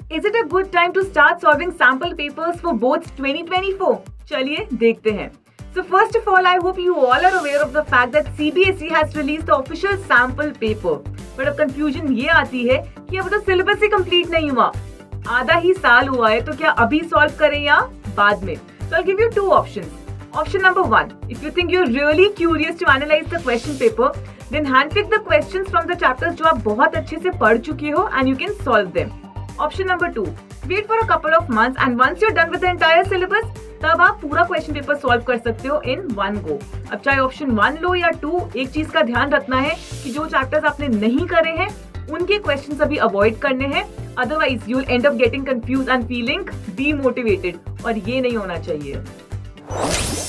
Is it a good time to start solving sample papers for boards 2024? चलिए देखते हैं. So first of all, I hope you all are aware of the fact that CBSE has released the official sample paper. But अब confusion ये आती है कि अब तो syllabus ही complete नहीं हुआ. आधा ही साल हुआ है, तो क्या अभी solve करें या बाद में? So I'll give you two options. Option number one, if you think you're really curious to analyze the question paper, then handpick the questions from the chapters जो आप बहुत अच्छे से पढ़ चुके हो and you can solve them. Option number two, wait for a couple of months and once you're done with the entire syllabus, तब आप पूरा क्वेश्चन पेपर सॉल्व कर सकते हो इन वन गो. अब चाहे ऑप्शन 1 लो या 2, एक चीज का ध्यान रखना है कि जो चैप्टर्स आपने नहीं करे हैं उनके क्वेश्चंस अभी अवॉइड करने हैं, otherwise you will end up getting confuse and feeling demotivated, और ये नहीं होना चाहिए.